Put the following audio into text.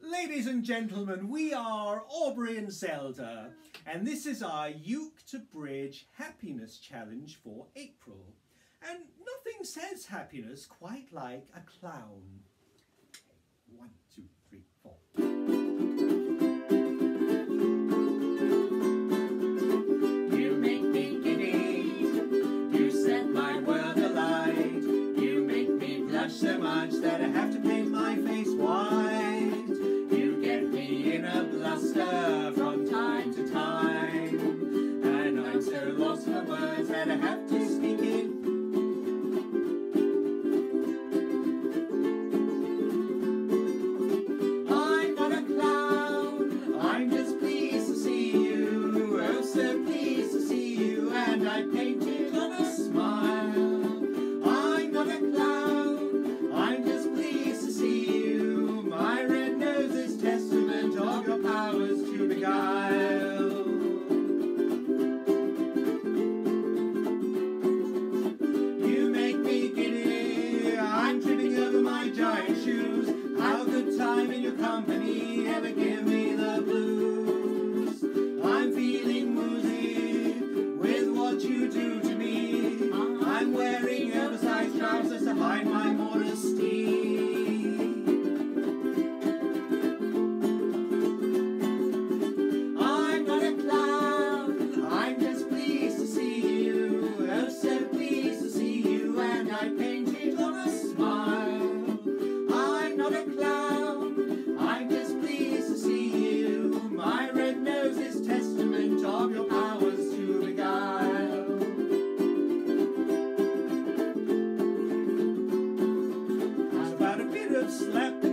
Ladies and gentlemen, we are Aubrey and Zelda, and this is our Uke to Bridge Happiness Challenge for April. And nothing says happiness quite like a clown. Okay, 1, 2, 3, 4. You make me giddy, you set my world alight, you make me blush so much that I have to paint my face white. You get me in a bluster from time to time, and I'm so lost for words that I have to speak in. I'm not a clown, I'm just pleased to see you, oh so pleased to see you, and I painted on a smile. I'm not a clown, I'm just pleased to see you, my red nose is testament of your powers to beguile. You make me giddy, I'm tripping over my giant shoes. How good time in your company ever give me the blues? I'm feeling woozy with what you do to me. I'm wearing oversized trousers to hide my modesty. I'm not a clown, I'm just pleased to see you, oh so pleased to see you, and I painted on a smile. I'm not a clown, I'm just pleased to see you, my red nose is testament of your powers to beguile. How's about a bit of slap